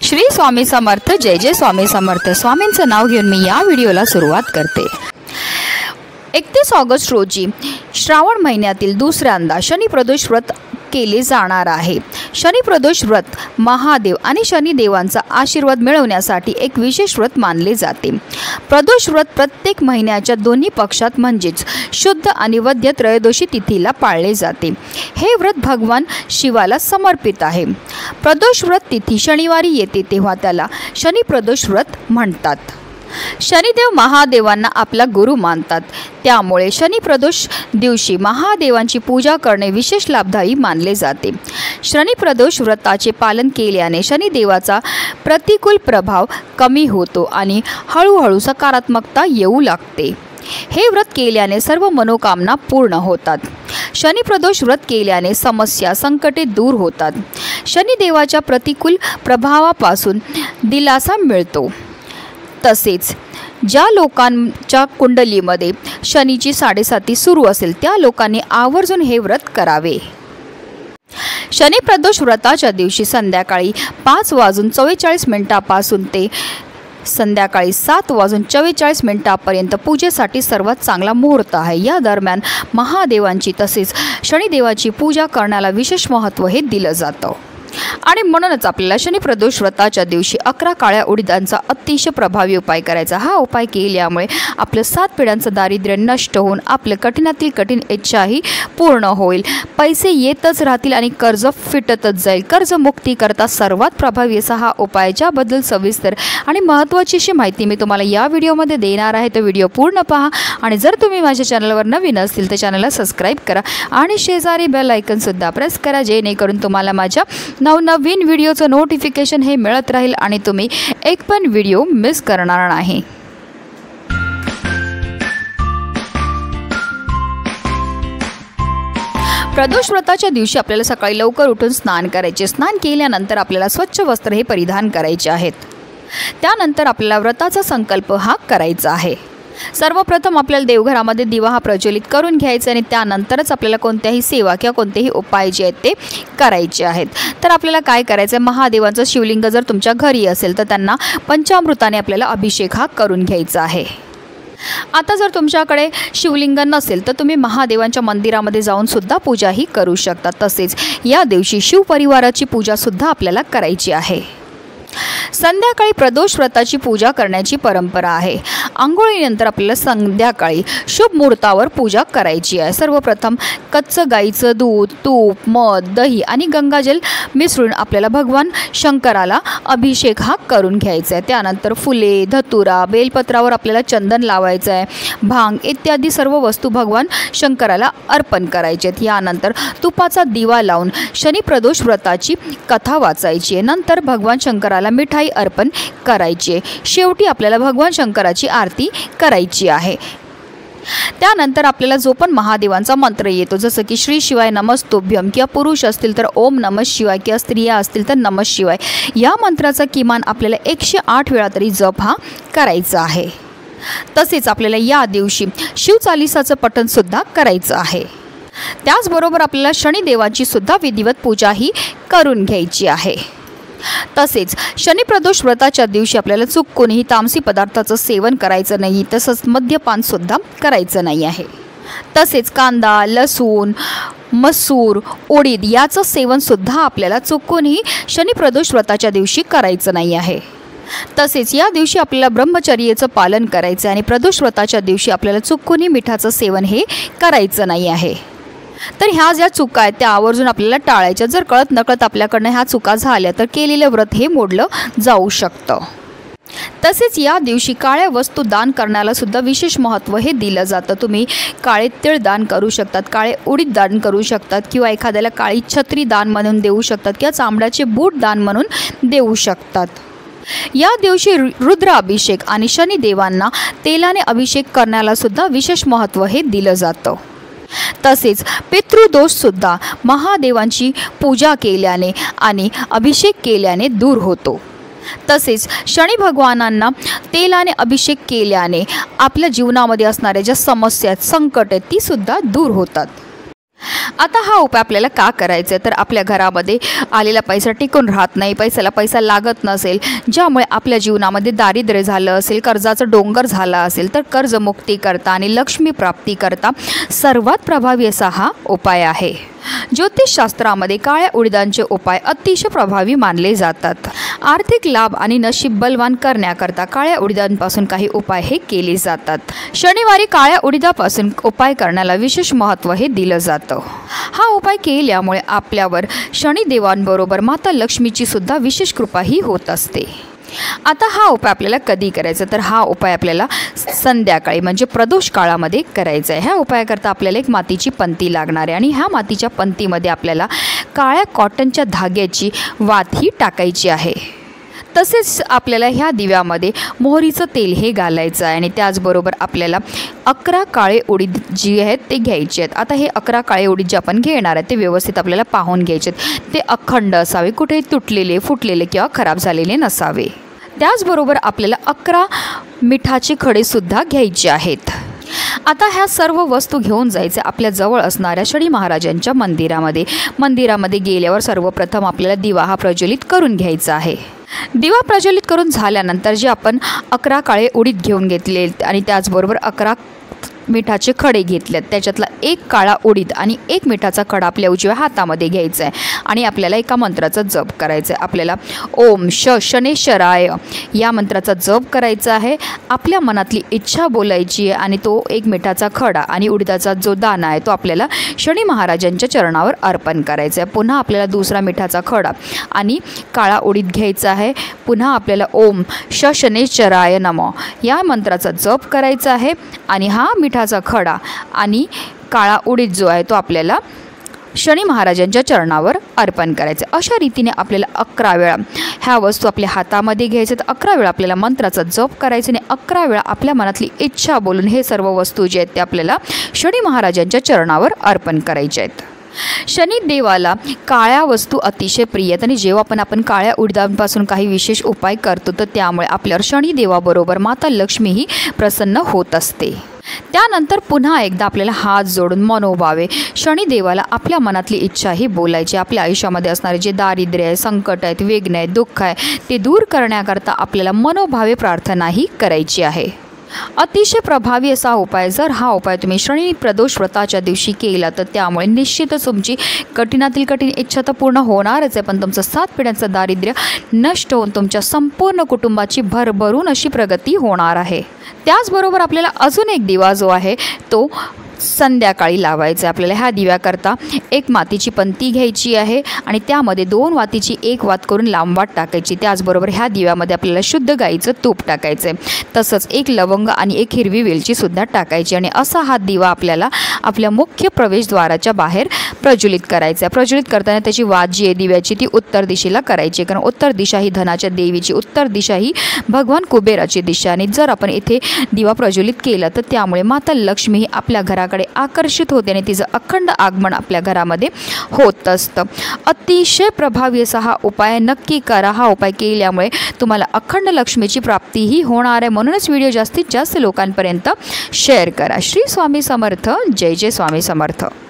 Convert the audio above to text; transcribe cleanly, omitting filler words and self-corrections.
श्री स्वामी समर्थ. जय जय स्वामी समर्थ. स्वामींचं नाव घेऊन मी या व्हिडिओला सुरुवात करते. 31 ऑगस्ट रोजी श्रावण महिन्यातील दुसऱ्यांदा शनी प्रदोष व्रत केले जाणार आहे. शनी प्रदोष व्रत महादेव आणि शनिदेवांचा आशीर्वाद मिळवण्यासाठी एक विशेष व्रत मानले जाते. प्रदोष व्रत प्रत्येक महिन्याच्या दोन्ही पक्षात म्हणजेच शुद्ध आणि वद्य त्रयोदशी तिथीला पाळले जाते. हे व्रत भगवान शिवाला समर्पित आहे. प्रदोष व्रत तिथी शनिवारी येते तेव्हा त्याला शनी प्रदोष व्रत म्हणतात. शनिदेव महादेवांना आपला गुरु मानतात. त्यामुळे शनी प्रदोष दिवशी महादेवांची पूजा करणे विशेष लाभदायी मानले जाते. शनी प्रदोष व्रताचे पालन केल्याने शनिदेवाचा प्रतिकूल प्रभाव कमी होतो आणि हळूहळू सकारात्मकता येऊ लागते. हे व्रत केल्याने सर्व मनोकामना पूर्ण होतात. शनी प्रदोष व्रत केल्याने समस्या संकटे दूर होतात. शनिदेवाच्या प्रतिकूल प्रभावापासून दिलासा मिळतो. तसेच ज्या लोकांच्या कुंडलीमध्ये शनीची 7.5 सुरू असेल त्या लोकांनी आवर्जून हे व्रत करावे. शनी प्रदोष व्रताच्या दिवशी संध्याकाळी 5:44 पासून ते संध्याकाळी 7:44 पर्यंत पूजेसाठी सर्वात चांगला मुहूर्त आहे. या दरम्यान महादेवांची तसेच शनिदेवाची पूजा करण्याला विशेष महत्त्व हे दिलं जातं. आणि म्हणूनच आपल्याला शनी प्रदोष व्रताच्या दिवशी 11 काळ्या उडीदांचा अतिशय प्रभावी उपाय करायचा. हा उपाय केल्यामुळे आपलं 7 पिढ्यांचं दारिद्र्य नष्ट होऊन आपलं कठीणातील कठीण इच्छाही पूर्ण होईल. पैसे येतच राहतील आणि कर्ज फिटतच जाईल. कर्जमुक्ती करता सर्वात प्रभावी असा हा उपाय, ज्याबद्दल सविस्तर आणि महत्त्वाची अशी माहिती मी तुम्हाला या व्हिडिओमध्ये देणार आहे. तर व्हिडिओ पूर्ण पहा आणि जर तुम्ही माझ्या चॅनलवर नवीन असतील तर चॅनलला सबस्क्राईब करा आणि शेजारी बेल आयकॉनसुद्धा प्रेस करा, जेणेकरून तुम्हाला माझ्या नवनवीन व्हिडिओचं नोटिफिकेशन हे मिळत राहील आणि तुम्ही एक पण व्हिडिओ मिस करणार नाही. प्रदोष व्रताच्या दिवशी आपल्याला सकाळी लवकर उठून स्नान करायचे. स्नान केल्यानंतर आपल्याला स्वच्छ वस्त्र हे परिधान करायचे आहेत. त्यानंतर आपल्याला व्रताचा संकल्प हा करायचा आहे. सर्वप्रथम आपल्याला देवघरामध्ये दिवा हा प्रज्वलित करून घ्यायचा आणि त्यानंतरच आपल्याला कोणत्याही सेवा किंवा कोणतेही उपाय जे आहेत ते करायचे आहेत. तर आपल्याला काय करायचं आहे, महादेवांचं शिवलिंग जर तुमच्या घरी असेल तर त्यांना पंचामृताने आपल्याला अभिषेक हा करून घ्यायचा आहे. आता जर तुमच्याकडे शिवलिंग नसेल तर तुम्ही महादेवांच्या मंदिरामध्ये जाऊन सुद्धा पूजा ही करू शकता. तसेच या दिवशी शिवपरिवाराची पूजासुद्धा आपल्याला करायची आहे. संध्याकाळी प्रदोष व्रताची पूजा करण्याची परंपरा आहे. आंघोळीनंतर आपल्याला संध्याकाळी शुभ मुहूर्तावर पूजा करायची आहे. सर्वप्रथम कच्चं गाईचं दूध, तूप, मध, दही आणि गंगाजल मिसळून आपल्याला भगवान शंकराला अभिषेक हा करून घ्यायचा आहे. त्यानंतर फुले, धतुरा, बेलपत्रावर आपल्याला चंदन लावायचं आहे. भांग इत्यादी सर्व वस्तू भगवान शंकराला अर्पण करायचे आहेत. यानंतर तुपाचा दिवा लावून शनी प्रदोष व्रताची कथा वाचायची आहे. नंतर भगवान शंकराला मिठाई अर्पण करायची आहे. शेवटी आपल्याला भगवान शंकराची आरती करायची आहे. त्यानंतर आपल्याला जो पण महादेवांचा मंत्र येतो, जसं की श्री शिवाय नमस्तुभ्यम किंवा पुरुष असतील तर ओम नमः शिवाय किंवा स्त्रिया असतील तर नमः शिवाय, या मंत्राचा किमान आपल्याला 108 वेळा तरी जप हा करायचा आहे. तसेच आपल्याला या दिवशी शिवचालिसाचं पठणसुद्धा करायचं आहे. त्याचबरोबर आपल्याला शनिदेवाची सुद्धा विधिवत पूजा ही करून घ्यायची आहे. तसेच शनी प्रदोष व्रताच्या दिवशी आपल्याला चुकूनही तामसी पदार्थाचं सेवन करायचं नाही. तसंच मद्यपानसुद्धा करायचं नाही आहे. तसेच कांदा, लसूण, मसूर, उडीद याचं सेवनसुद्धा आपल्याला चुकूनही शनी प्रदोष व्रताच्या दिवशी करायचं नाही आहे. तसेच या दिवशी आपल्याला ब्रह्मचर्याचं पालन करायचं आणि प्रदोष व्रताच्या दिवशी आपल्याला चुकूनही मिठाचं सेवन हे करायचं नाही आहे. तर ह्या ज्या चुका आहेत त्या आवर्जून आपल्याला टाळायच्या. जर कळत नकळत आपल्याकडनं ह्या चुका झाल्या तर केलेलं व्रत हे मोडलं जाऊ शकतं. तसेच या दिवशी काळ्या वस्तू दान करण्याला सुद्धा विशेष महत्त्व हे दिलं जातं. तुम्ही काळे तीळ दान करू शकतात, काळे उडीद दान करू शकतात किंवा एखाद्याला काळी छत्री दान म्हणून देऊ शकतात किंवा चांबड्याचे बूट दान म्हणून देऊ शकतात. या दिवशी रुद्र अभिषेक आणि शनिदेवांना तेलाने अभिषेक करण्याला सुद्धा विशेष महत्त्व हे दिलं जातं. तसेच पितृदोषसुद्धा महादेवांची पूजा केल्याने आणि अभिषेक केल्याने दूर होतो. तसेच शनी भगवानांना तेलाने अभिषेक केल्याने आपल्या जीवनामध्ये असणाऱ्या ज्या समस्या आहेत, संकट आहेत, ती सुद्धा दूर होतात. आता हा उपाय आपल्याला का करायचा आहे, तर आपल्या घरामध्ये आलेला पैसा टिकून राहत नाही, पैशाला पैसा लागत नसेल, ज्यामुळे आपल्या जीवनामध्ये दारिद्र्य झालं असेल, कर्जाचं डोंगर झाला असेल, तर कर्जमुक्ती करता आणि लक्ष्मी प्राप्ती करता सर्वात प्रभावी असा हा उपाय आहे. ज्योतिषशास्त्रामध्ये काळ्या उडीदांचे उपाय अतिशय प्रभावी मानले जातात. आर्थिक लाभ आणि नशीब बलवान करण्याकरता काळ्या उडीदांपासून काही उपाय हे केले जातात. शनिवारी काळ्या उडीदापासून उपाय करण्याला विशेष महत्त्व हे दिलं जातं. हा उपाय केल्यामुळे आपल्यावर शनिदेवांबरोबर माता लक्ष्मीची सुद्धा विशेष कृपाही होत असते. आता हा उपाय आपल्याला कधी करायचा, तर हा उपाय आपल्याला संध्याकाळी म्हणजे प्रदोष काळामध्ये करायचा आहे. ह्या उपायाकरता आपल्याला एक मातीची पंती लागणार आहे आणि ह्या मातीच्या पंतीमध्ये आपल्याला काळ्या कॉटनच्या धाग्याची वातही टाकायची आहे. तसेच आपल्याला ह्या दिव्यामध्ये मोहरीचं तेल हे घालायचं आहे आणि त्याचबरोबर आपल्याला 11 काळे उडीद जी आहेत ते घ्यायचे आहेत. आता हे 11 काळे उडीद जे आपण घेणार आहेत ते व्यवस्थित आपल्याला पाहून घ्यायचे आहेत. ते अखंड असावे, कुठे तुटलेले, फुटलेले किंवा खराब झालेले नसावे. त्याचबरोबर आपल्याला 11 मिठाचे खडेसुद्धा घ्यायचे आहेत. आता ह्या सर्व वस्तू घेऊन जायचे आपल्या जवळ असणाऱ्या शनी महाराजांच्या मंदिरामध्ये गेल्यावर सर्वप्रथम आपल्याला दिवा हा प्रज्वलित करून घ्यायचा आहे. दिवा प्रज्वलित करून झाल्यानंतर जे आपण 11 काळे उडीद घेऊन घेतले आणि त्याचबरोबर 11 मिठाचे खडे घेतलेत, त्याच्यातला 1 काळा उडीद आणि 1 मिठाचा खडा आपल्या उजव्या हातामध्ये घ्यायचा आहे आणि आपल्याला एका मंत्राचा जप करायचा आहे. आपल्याला ओम शनेश्वराय या मंत्राचा जप करायचा आहे. आपल्या मनातली इच्छा बोलायची आहे आणि तो 1 मिठाचा खडा आणि उडीदाचा जो दाणा आहे तो आपल्याला शनी महाराजांच्या चरणावर अर्पण करायचा आहे. पुन्हा आपल्याला दुसरा मिठाचा खडा आणि काळा उडीद घ्यायचा आहे. पुन्हा आपल्याला ओम शनेश्वराय नमः या मंत्राचा जप करायचा आहे आणि हा मिठाचा खडा आणि काळा उडीद जो आहे तो आपल्याला शनी महाराजांच्या चरणावर अर्पण करायचं. अशा रीतीने आपल्याला 11 वेळा ह्या वस्तू आपल्या हातामध्ये घ्यायच्या. 11 वेळा आपल्याला मंत्राचा जप करायचा आणि 11 वेळा आपल्या मनातली इच्छा बोलून हे सर्व वस्तू जे आहेत ते आपल्याला शनी महाराजांच्या चरणावर अर्पण करायचे आहेत. शनिदेवाला काळ्या वस्तू अतिशय प्रिय आहेत आणि जेव्हा पण आपण काळ्या उडीदांपासून काही विशेष उपाय करतो तर त्यामुळे आपल्यावर शनिदेवाबरोबर माता लक्ष्मीही प्रसन्न होत असते. त्यानंतर पुन्हा एकदा आपल्याला हात जोडून मनोभावे शनिदेवाला आपल्या मनातली इच्छाही बोलायची. आपल्या आयुष्यामध्ये असणारे जे दारिद्र्य आहे, संकट आहेत, वेदना आहे, दुःख आहे ते दूर करण्याकरता आपल्याला मनोभावे प्रार्थनाही करायची आहे. अतिशय प्रभावी असा उपाय. जर हा उपाय तुम्ही शनी प्रदोष व्रताच्या दिवशी केला तर त्यामुळे निश्चितच तुमची कठीणातील कठीण इच्छा तर पूर्ण होणारच आहे, पण तुमचं 7 पिढ्यांचं दारिद्र्य नष्ट होऊन तुमच्या संपूर्ण कुटुंबाची भरभरून अशी प्रगती होणार आहे. त्याचबरोबर आपल्याला अजून एक दिवा जो आहे तो संध्याकाळी लावायचा. आपल्याला ह्या दिव्याकरता एक मातीची पंती घ्यायची आहे आणि त्यामध्ये 2 वातीची 1 वात करून लांब वात टाकायची. त्याचबरोबर ह्या दिव्यामध्ये आपल्याला शुद्ध गाईचं तूप टाकायचं आहे. तसंच 1 लवंग आणि 1 हिरवी वेलचीसुद्धा टाकायची आणि असा हा दिवा आपल्याला आपल्या मुख्य प्रवेशद्वाराच्या बाहेर प्रज्वलित करायचा आहे. प्रज्वलित करताना त्याची वात जी आहे दिव्याची ती उत्तर दिशेला करायची, कारण उत्तर दिशा ही धनाच्या देवीची, उत्तर दिशा ही भगवान कुबेराची दिशा. आणि जर आपण इथे दिवा प्रज्वलित केला तर त्यामुळे माता लक्ष्मी ही आपल्या घराकडे आकर्षित होते आणि तिचं अखंड आगमन आपल्या घरामध्ये होत असतं. अतिशय प्रभावी असा हा उपाय नक्की करा. हा उपाय केल्यामुळे तुम्हाला अखंड लक्ष्मीची प्राप्तीही होणार आहे. म्हणूनच व्हिडिओ जास्तीत जास्त लोकांपर्यंत शेअर करा. श्री स्वामी समर्थ. जय जय स्वामी समर्थ.